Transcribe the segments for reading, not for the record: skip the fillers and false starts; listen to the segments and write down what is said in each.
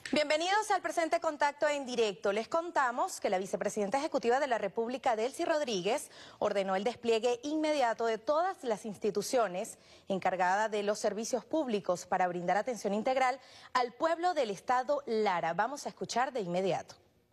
Bienvenidos al presente Contacto en Directo. Les contamos que la vicepresidenta ejecutiva de la República, Delcy Rodríguez, ordenó el despliegue inmediato de todas las instituciones encargadas de los servicios públicos para brindar atención integral al pueblo del estado Lara. Vamos a escuchar de inmediato.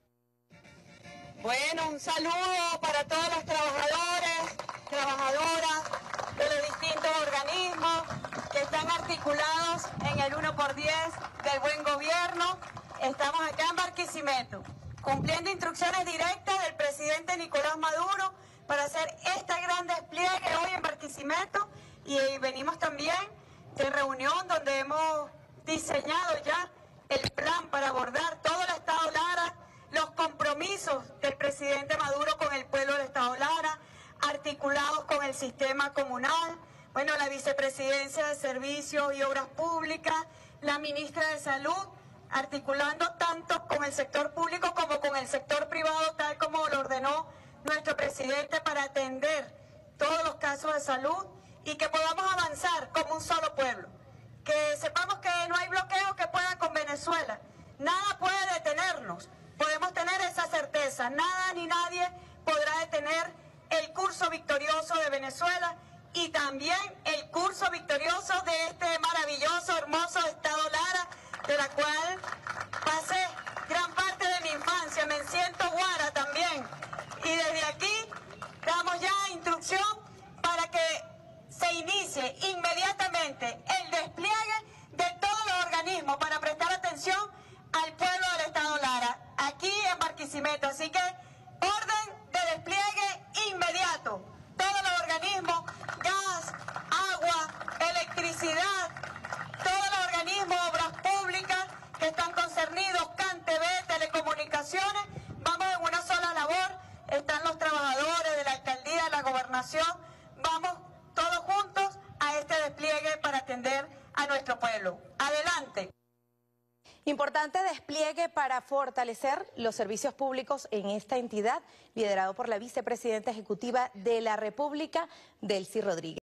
Bueno, un saludo para todos los trabajadores, trabajadoras de los distintos organismos que están articulados en el 1x10 del buen gobierno. Estamos acá en Barquisimeto, cumpliendo instrucciones directas del presidente Nicolás Maduro para hacer este gran despliegue hoy en Barquisimeto, y venimos también de reunión donde hemos diseñado ya el plan para abordar todo el estado Lara, los compromisos del presidente Maduro con el pueblo del estado Lara, articulados con el sistema comunal, bueno, la vicepresidencia de Servicios y Obras Públicas, la ministra de Salud, articulando tanto con el sector público como con el sector privado, tal como lo ordenó nuestro presidente, para atender todos los casos de salud y que podamos avanzar como un solo pueblo. Que sepamos que no hay bloqueo que pueda con Venezuela, nada puede detenernos. Podemos tener esa certeza, nada ni nadie podrá detener el curso victorioso de Venezuela y también el curso victorioso de este maravilloso, hermoso estado Lara, de la cual pasé gran parte de mi infancia, me siento guara también. Y desde aquí damos ya instrucción para que se inicie inmediatamente el despliegue de todos los organismos para prestar atención al pueblo del estado Lara, aquí en Barquisimeto. Así que orden de despliegue inmediato. Todos los organismos, gas, agua, electricidad, todos los organismos, obras públicas que están concernidos, CanTV, telecomunicaciones, vamos en una sola labor. Están los trabajadores de la alcaldía, de la gobernación, vamos todos juntos a este despliegue para atender a nuestro pueblo. Adelante. Importante despliegue para fortalecer los servicios públicos en esta entidad, liderado por la vicepresidenta ejecutiva de la República, Delcy Rodríguez.